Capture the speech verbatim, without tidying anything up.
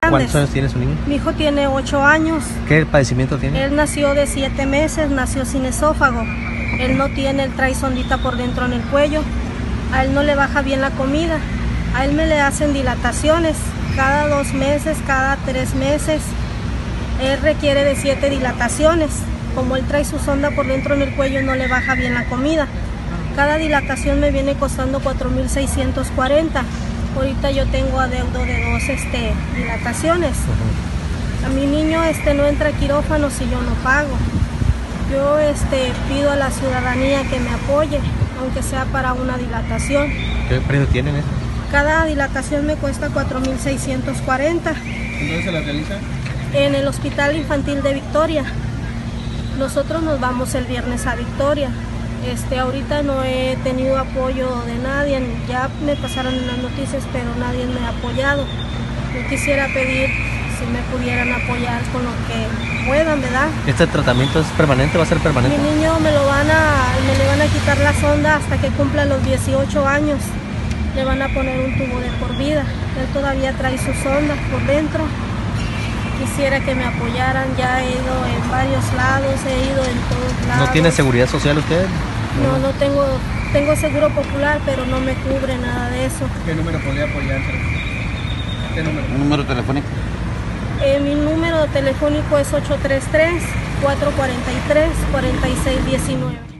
¿Cuántos años tiene su niño? Mi hijo tiene ocho años. ¿Qué padecimiento tiene? Él nació de siete meses, nació sin esófago. Él no tiene, él trae sondita por dentro en el cuello. A él no le baja bien la comida. A él me le hacen dilataciones cada dos meses, cada tres meses. Él requiere de siete dilataciones. Como él trae su sonda por dentro en el cuello, no le baja bien la comida. Cada dilatación me viene costando cuatro mil seiscientos cuarenta. Ahorita yo tengo adeudo de dos este, dilataciones. Uh-huh. A mi niño este, no entra a quirófano si yo no pago. Yo este, pido a la ciudadanía que me apoye, aunque sea para una dilatación. ¿Qué precio tienen eso? Cada dilatación me cuesta cuatro mil seiscientos cuarenta. ¿Dónde se la realiza? En el Hospital Infantil de Victoria. Nosotros nos vamos el viernes a Victoria. Este, ahorita no he tenido apoyo de nadie, ya me pasaron en las noticias, pero nadie me ha apoyado. Yo quisiera pedir si me pudieran apoyar con lo que puedan, ¿verdad? ¿Este tratamiento es permanente? ¿Va a ser permanente? Mi niño me lo van a, me le van a quitar la sonda hasta que cumpla los dieciocho años. Le van a poner un tubo de por vida. Él todavía trae su sonda por dentro. Quisiera que me apoyaran, ya he ido en varios lados, he ido en todos lados. ¿No tiene seguridad social usted? No, no tengo, tengo seguro popular, pero no me cubre nada de eso. ¿Qué número podría apoyarse? ¿Qué número? ¿Un número telefónico? Eh, mi número telefónico es ocho tres tres, cuatro cuatro tres, cuatro seis uno nueve.